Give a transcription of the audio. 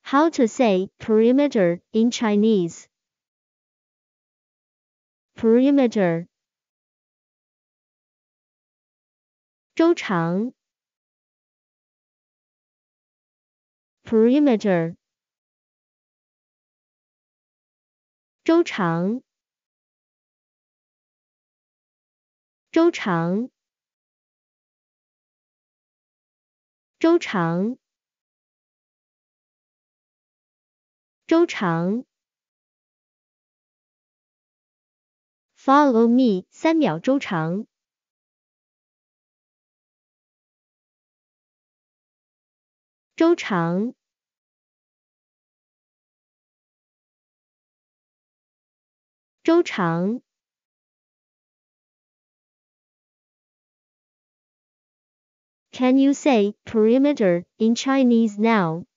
How to say perimeter in Chinese? Perimeter. 周长 perimeter. 周长周长周长周长 Follow me 3秒周长周长周长 Can you say perimeter in Chinese now?